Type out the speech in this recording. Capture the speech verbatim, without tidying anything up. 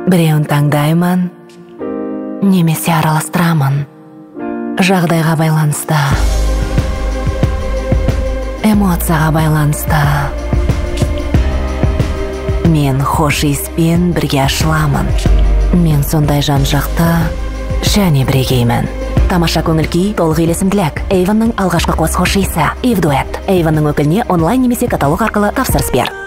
Біреуін таңдаймын, немесе араластырамын. Жағдайға байланысты, эмоцияға байланысты. Мен хош иіспен бірге ашыламын. Мен сондай жан-жақты және бірегеймін. Тамаша көңіл күй, толық үйлесімділік. Avonның алғашқы қос хош иісі. Eve Duet. Avonның өкіліне онлайн немесе каталог арқылы тапсырыс бер.